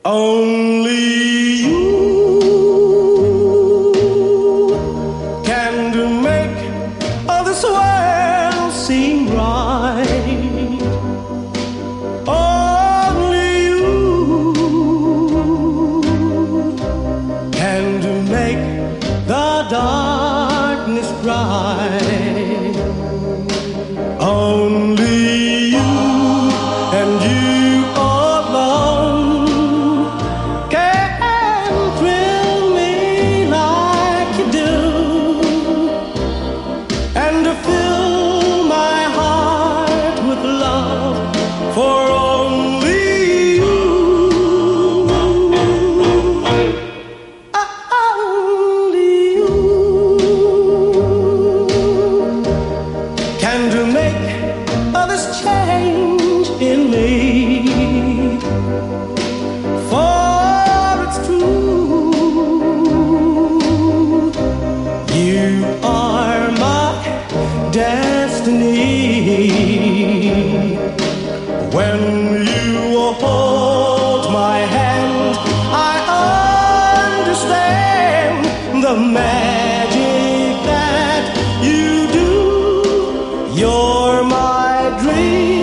Only you can do make all this world seem right. Only you can do make the darkness bright. Only you and you alone can thrill me like you do, and to fill my heart with love for only you. Only you can to make all this change in me. For it's true, you are my destiny. When you hold my hand, I understand the magic that you do. You're my dream.